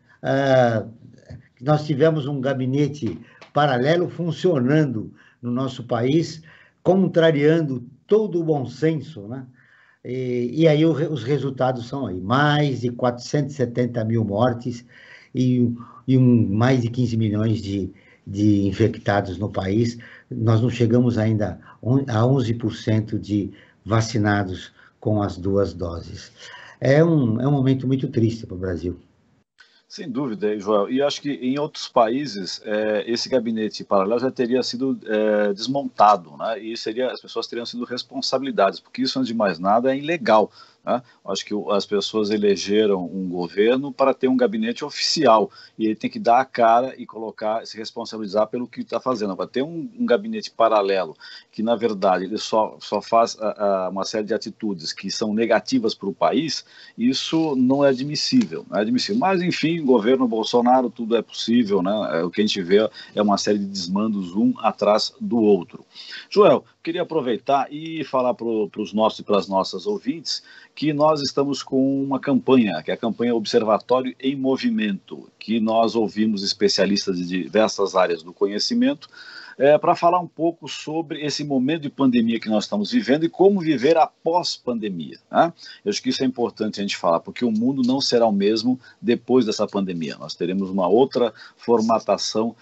nós tivemos um gabinete paralelo funcionando no nosso país, contrariando todo o bom senso, né? E aí os resultados são aí, mais de 470 mil mortes e mais de 15 milhões de infectados no país. Nós não chegamos ainda a 11% de vacinados com as 2 doses. É um momento muito triste para o Brasil. Sem dúvida, Joel. E acho que em outros países esse gabinete paralelo já teria sido desmontado, né? E as pessoas teriam sido responsabilizadas, porque isso, antes de mais nada, é ilegal. Né? Acho que as pessoas elegeram um governo para ter um gabinete oficial e ele tem que dar a cara e se responsabilizar pelo que está fazendo. Para ter um gabinete paralelo que, na verdade, ele só faz uma série de atitudes que são negativas para o país, isso não é admissível. Não é admissível. Mas, enfim, governo Bolsonaro, tudo é possível, né? O que a gente vê é uma série de desmandos um atrás do outro. Joel, queria aproveitar e falar para os nossos e para as nossas ouvintes que nós estamos com uma campanha, que é a campanha Observatório em Movimento, que nós ouvimos especialistas de diversas áreas do conhecimento, para falar um pouco sobre esse momento de pandemia que nós estamos vivendo e como viver após pandemia. Né? Eu acho que isso é importante a gente falar, porque o mundo não será o mesmo depois dessa pandemia. Nós teremos uma outra formatação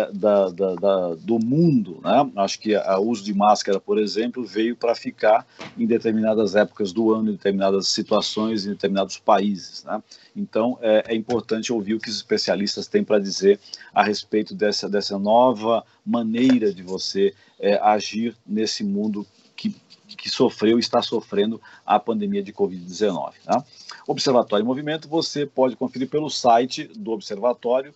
do mundo. Né? Acho que o uso de máscara, por exemplo, veio para ficar em determinadas épocas do ano, em determinadas situações, em determinados países. Né? Então, é importante ouvir o que os especialistas têm para dizer a respeito dessa nova maneira de você agir nesse mundo que sofreu e está sofrendo a pandemia de Covid-19. Tá? Observatório em Movimento, você pode conferir pelo site do Observatório,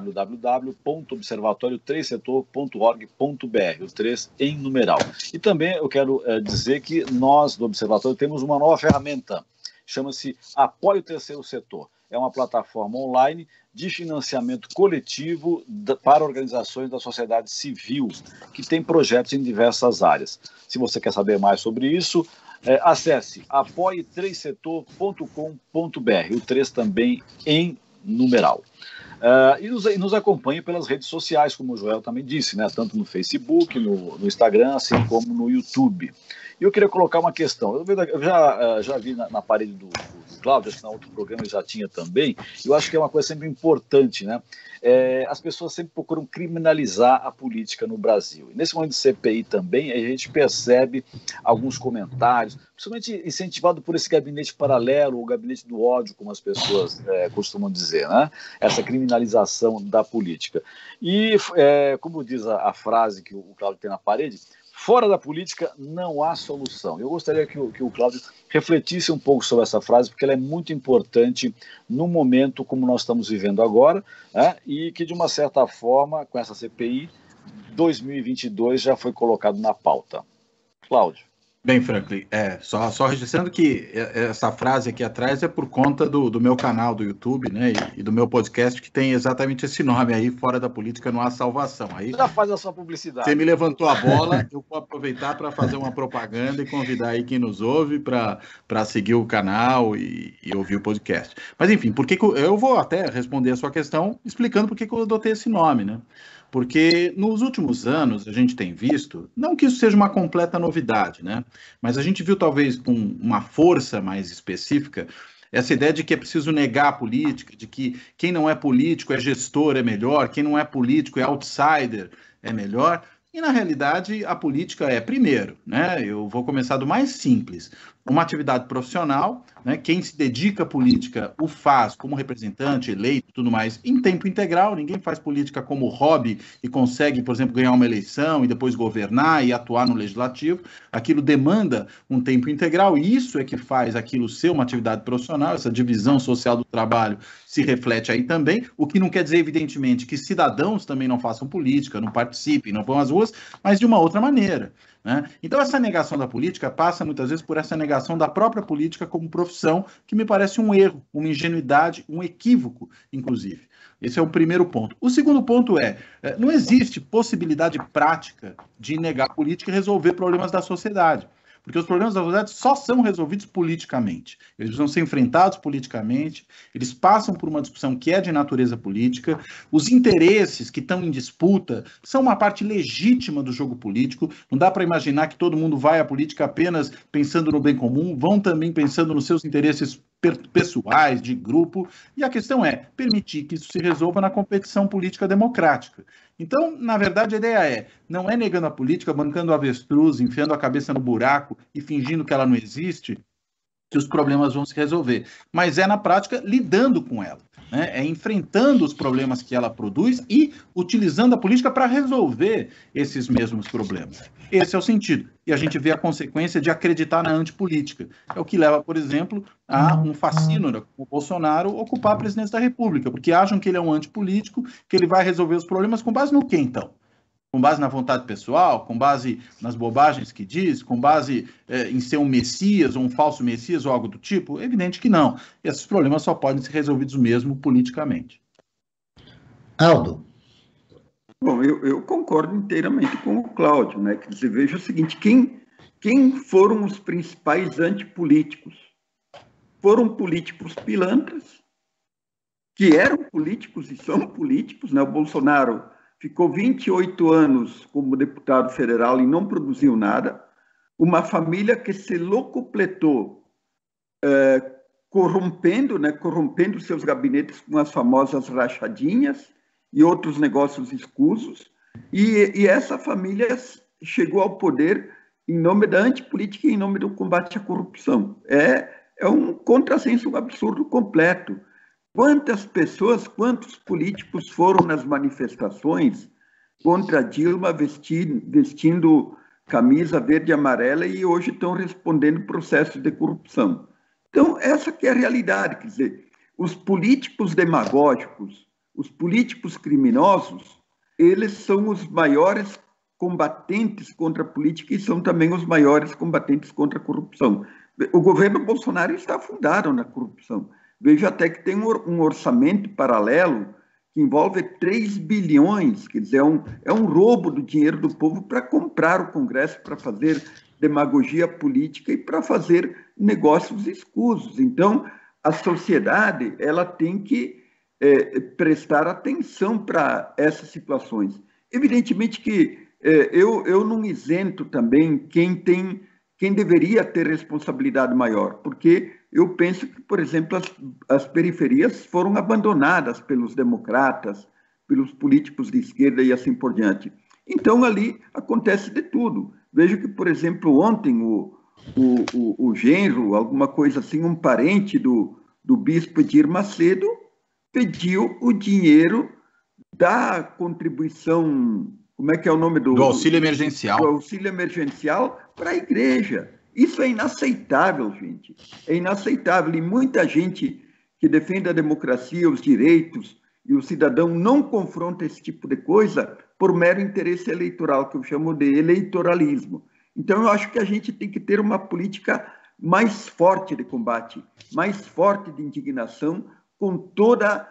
www.observatório3setor.org.br, o 3 em numeral. E também eu quero dizer que nós, do Observatório, temos uma nova ferramenta, chama-se Apoie o Terceiro Setor. É uma plataforma online de financiamento coletivo para organizações da sociedade civil, que tem projetos em diversas áreas. Se você quer saber mais sobre isso, acesse apoie3setor.com.br, o 3 também em numeral. E nos acompanhe pelas redes sociais, como o Joel também disse, né? Tanto no Facebook, no Instagram, assim como no YouTube. E eu queria colocar uma questão. Eu já vi na parede do Cláudio, acho que na outro programa ele já tinha também, eu acho que é uma coisa sempre importante, né? As pessoas sempre procuram criminalizar a política no Brasil. E nesse momento de CPI também, a gente percebe alguns comentários, principalmente incentivado por esse gabinete paralelo, o gabinete do ódio, como as pessoas costumam dizer, né? Essa criminalização da política. E, como diz a frase que o Cláudio tem na parede, fora da política não há solução. Eu gostaria que o Cláudio refletisse um pouco sobre essa frase, porque ela é muito importante no momento como nós estamos vivendo agora, né? E que, de uma certa forma, com essa CPI, 2022 já foi colocado na pauta. Cláudio. Bem, Franklin, só registrando que essa frase aqui atrás é por conta do meu canal do YouTube, né, e do meu podcast, que tem exatamente esse nome aí, Fora da Política Não Há Salvação. Aí já faz a sua publicidade. Você me levantou a bola, eu vou aproveitar para fazer uma propaganda e convidar aí quem nos ouve para seguir o canal e ouvir o podcast. Mas, enfim, eu vou até responder a sua questão explicando por que eu adotei esse nome, né? Porque nos últimos anos a gente tem visto, não que isso seja uma completa novidade, né? Mas a gente viu talvez com uma força mais específica essa ideia de que é preciso negar a política, de que quem não é político é gestor, é melhor, quem não é político é outsider, é melhor. E, na realidade, a política primeiro, né? Eu vou começar do mais simples. Uma atividade profissional, né? Quem se dedica à política o faz como representante, eleito, tudo mais, em tempo integral. Ninguém faz política como hobby e consegue, por exemplo, ganhar uma eleição e depois governar e atuar no legislativo. Aquilo demanda um tempo integral e isso é que faz aquilo ser uma atividade profissional. Essa divisão social do trabalho se reflete aí também, o que não quer dizer, evidentemente, que cidadãos também não façam política, não participem, não vão às ruas, mas de uma outra maneira, né? Então, essa negação da política passa muitas vezes por essa negação da própria política como profissão, que me parece um erro, uma ingenuidade, um equívoco, inclusive. Esse é o primeiro ponto. O segundo ponto não existe possibilidade prática de negar a política e resolver problemas da sociedade. Porque os problemas da sociedade só são resolvidos politicamente. Eles precisam ser enfrentados politicamente, eles passam por uma discussão que é de natureza política, os interesses que estão em disputa são uma parte legítima do jogo político, não dá para imaginar que todo mundo vai à política apenas pensando no bem comum, vão também pensando nos seus interesses pessoais, de grupo, e a questão é permitir que isso se resolva na competição política democrática. Então, na verdade, a ideia não é negando a política, bancando o avestruz, enfiando a cabeça no buraco e fingindo que ela não existe, que os problemas vão se resolver, mas na prática, lidando com ela, né? Enfrentando os problemas que ela produz e utilizando a política para resolver esses mesmos problemas. Esse é o sentido. E a gente vê a consequência de acreditar na antipolítica. É o que leva, por exemplo, a um fascínora como o Bolsonaro ocupar a presidência da República, porque acham que ele é um antipolítico, que ele vai resolver os problemas com base no quê, então? Com base na vontade pessoal, com base nas bobagens que diz, com base em ser um messias ou um falso messias ou algo do tipo? É evidente que não. Esses problemas só podem ser resolvidos mesmo politicamente. Aldo. Bom, eu concordo inteiramente com o Cláudio, né? Quer dizer, veja o seguinte, quem foram os principais antipolíticos? Foram políticos pilantras, que eram políticos e são políticos, né? O Bolsonaro ficou 28 anos como deputado federal e não produziu nada. Uma família que se locupletou corrompendo seus gabinetes com as famosas rachadinhas e outros negócios escusos. E essa família chegou ao poder em nome da antipolítica e em nome do combate à corrupção. É um contrassenso absurdo completo. Quantas pessoas, quantos políticos foram nas manifestações contra Dilma vestindo camisa verde e amarela e hoje estão respondendo processos de corrupção? Então, essa que é a realidade. Quer dizer, os políticos demagógicos, os políticos criminosos, eles são os maiores combatentes contra a política e são também os maiores combatentes contra a corrupção. O governo Bolsonaro está afundado na corrupção. Veja até que tem um orçamento paralelo que envolve 3 bilhões, quer dizer, é um roubo do dinheiro do povo para comprar o Congresso, para fazer demagogia política e para fazer negócios escusos. Então, a sociedade ela tem que prestar atenção para essas situações. Evidentemente que eu não isento também quem tem quem deveria ter responsabilidade maior, porque eu penso que, por exemplo, as periferias foram abandonadas pelos democratas, pelos políticos de esquerda e assim por diante. Então, ali acontece de tudo. Vejo que, por exemplo, ontem o genro, alguma coisa assim, um parente do bispo Edir Macedo, pediu o dinheiro da contribuição, como é que é o nome do auxílio emergencial. Do auxílio emergencial para a igreja. Isso é inaceitável, gente. É inaceitável. E muita gente que defende a democracia, os direitos, e o cidadão não confronta esse tipo de coisa por mero interesse eleitoral, que eu chamo de eleitoralismo. Então, eu acho que a gente tem que ter uma política mais forte de combate, mais forte de indignação, com toda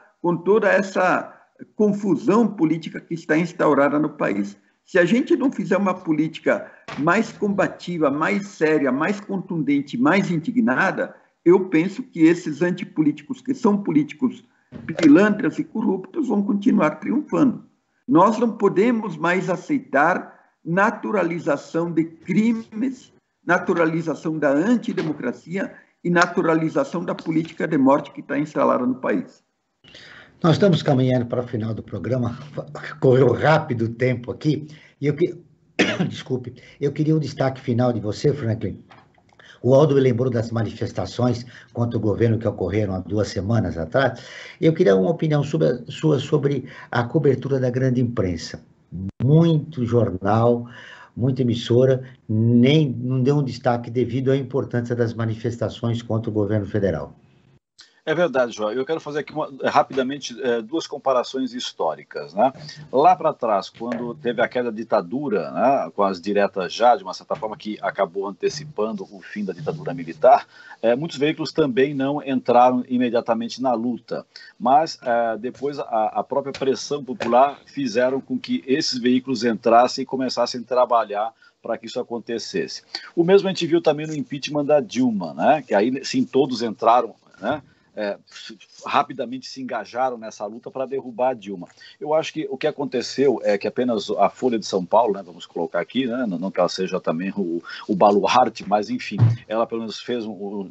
essa confusão política que está instaurada no país. Se a gente não fizer uma política mais combativa, mais séria, mais contundente, mais indignada, eu penso que esses antipolíticos, que são políticos pilantras e corruptos, vão continuar triunfando. Nós não podemos mais aceitar naturalização de crimes, naturalização da antidemocracia e naturalização da política de morte que está instalada no país. Nós estamos caminhando para o final do programa, correu rápido o tempo aqui, e desculpe, eu queria um destaque final de você, Franklin. O Aldo me lembrou das manifestações contra o governo que ocorreram há 2 semanas atrás. Eu queria uma opinião sua sobre a cobertura da grande imprensa. Muito jornal, muita emissora, não deu um destaque devido à importância das manifestações contra o governo federal. É verdade, João. Eu quero fazer aqui rapidamente 2 comparações históricas, né? Lá para trás, quando teve a queda da ditadura, né, com as diretas já, de uma certa forma, que acabou antecipando o fim da ditadura militar, muitos veículos também não entraram imediatamente na luta, mas depois a própria pressão popular fizeram com que esses veículos entrassem e começassem a trabalhar para que isso acontecesse. O mesmo a gente viu também no impeachment da Dilma, né? Que aí sim todos entraram, né? Rapidamente se engajaram nessa luta para derrubar a Dilma. Eu acho que o que aconteceu é que apenas a Folha de São Paulo, né, vamos colocar aqui, né, não que ela seja também o baluarte, mas enfim, ela pelo menos fez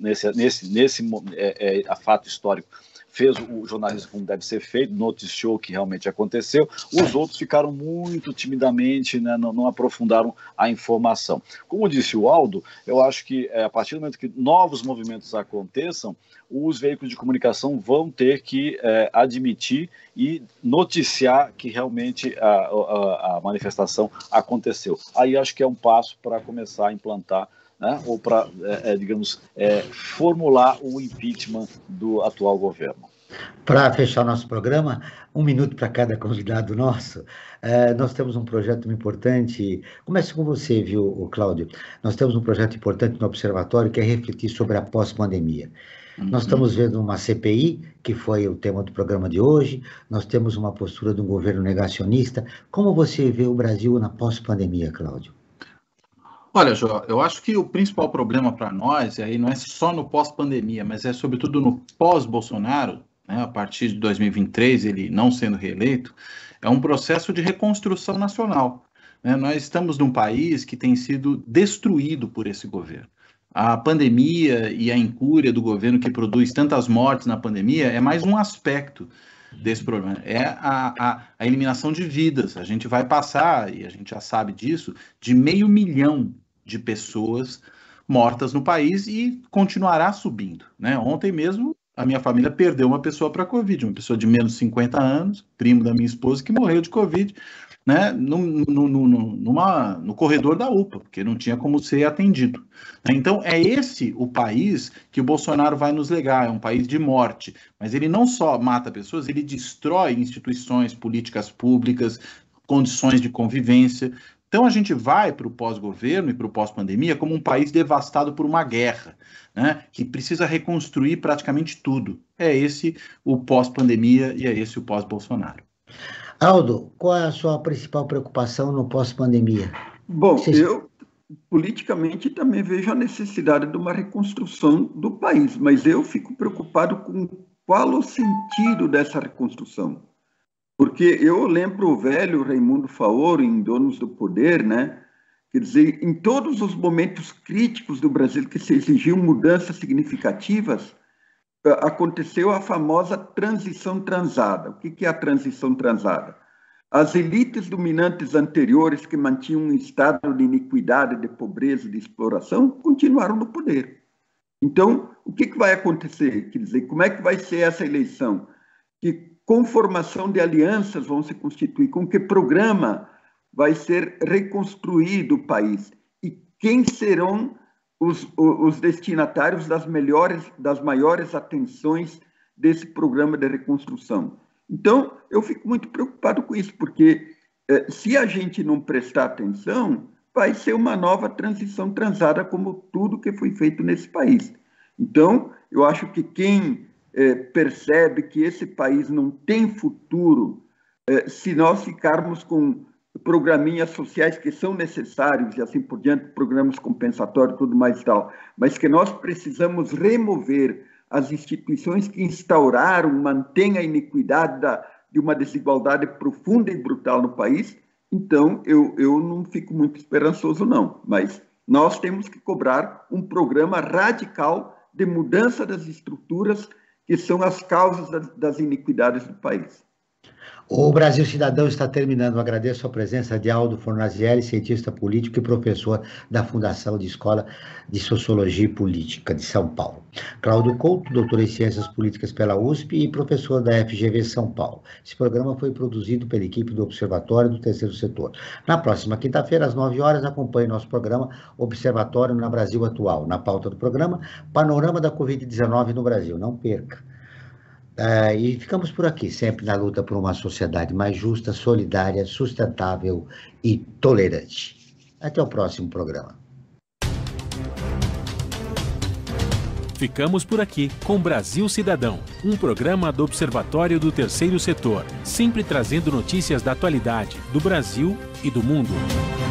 nesse fato histórico, fez o jornalismo como deve ser feito, noticiou o que realmente aconteceu. Os outros ficaram muito timidamente, né, não aprofundaram a informação. Como disse o Aldo, eu acho que a partir do momento que novos movimentos aconteçam, os veículos de comunicação vão ter que admitir e noticiar que realmente a manifestação aconteceu. Aí acho que é um passo para começar a implantar, né, ou para, formular o impeachment do atual governo. Para fechar nosso programa, 1 minuto para cada convidado nosso. Nós temos um projeto importante. Começo com você, viu, Cláudio? Nós temos um projeto importante no Observatório que é refletir sobre a pós-pandemia. Nós estamos vendo uma CPI, que foi o tema do programa de hoje, nós temos uma postura de um governo negacionista. Como você vê o Brasil na pós-pandemia, Cláudio? Olha, Jó, eu acho que o principal problema para nós, e aí não é só no pós-pandemia, mas é sobretudo no pós-Bolsonaro, né, a partir de 2023, ele não sendo reeleito, é um processo de reconstrução nacional. Né? Nós estamos num país que tem sido destruído por esse governo. A pandemia e a incúria do governo que produz tantas mortes na pandemia é mais um aspecto desse problema. É a eliminação de vidas. A gente vai passar, e a gente já sabe disso, de 500 mil de pessoas mortas no país e continuará subindo. Né? Ontem mesmo, a minha família perdeu uma pessoa para a Covid, uma pessoa de menos de 50 anos, primo da minha esposa, que morreu de Covid, né, no corredor da UPA, porque não tinha como ser atendido. Então, é esse o país que o Bolsonaro vai nos legar, é um país de morte. Mas ele não só mata pessoas, ele destrói instituições, políticas públicas, condições de convivência. Então, a gente vai para o pós-governo e para o pós-pandemia como um país devastado por uma guerra, né, que precisa reconstruir praticamente tudo. É esse o pós-pandemia e é esse o pós-Bolsonaro. Aldo, qual é a sua principal preocupação no pós-pandemia? Bom, eu politicamente também vejo a necessidade de uma reconstrução do país, mas eu fico preocupado com qual o sentido dessa reconstrução. Porque eu lembro o velho Raimundo Faoro, em Donos do Poder, né, Quer dizer, em todos os momentos críticos do Brasil que se exigiam mudanças significativas, aconteceu a famosa transição transada. O que é a transição transada? As elites dominantes anteriores que mantinham um estado de iniquidade, de pobreza, de exploração, continuaram no poder. Então, o que vai acontecer? Quer dizer, como é que vai ser essa eleição? Que conformação de alianças vão se constituir? Com que programa vai ser reconstruído o país? E quem serão os destinatários das maiores atenções desse programa de reconstrução? Então, eu fico muito preocupado com isso, porque se a gente não prestar atenção, vai ser uma nova transição transada, como tudo que foi feito nesse país. Então, eu acho que quem percebe que esse país não tem futuro, se nós ficarmos com programinhas sociais que são necessários e assim por diante, programas compensatórios e tudo mais e tal, mas que nós precisamos remover as instituições que instauraram, mantêm a iniquidade de uma desigualdade profunda e brutal no país, então eu não fico muito esperançoso, não. Mas nós temos que cobrar um programa radical de mudança das estruturas que são as causas das iniquidades do país. O Brasil Cidadão está terminando. Agradeço a presença de Aldo Fornazielli, cientista político e professor da Fundação de Escola de Sociologia e Política de São Paulo. Cláudio Couto, doutor em Ciências Políticas pela USP e professor da FGV São Paulo. Esse programa foi produzido pela equipe do Observatório do Terceiro Setor. Na próxima quinta-feira, às 9 horas, acompanhe nosso programa Observatório na Brasil Atual. Na pauta do programa, Panorama da Covid-19 no Brasil. Não perca. E ficamos por aqui, sempre na luta por uma sociedade mais justa, solidária, sustentável e tolerante. Até o próximo programa. Ficamos por aqui com Brasil Cidadão, um programa do Observatório do Terceiro Setor, sempre trazendo notícias da atualidade, do Brasil e do mundo.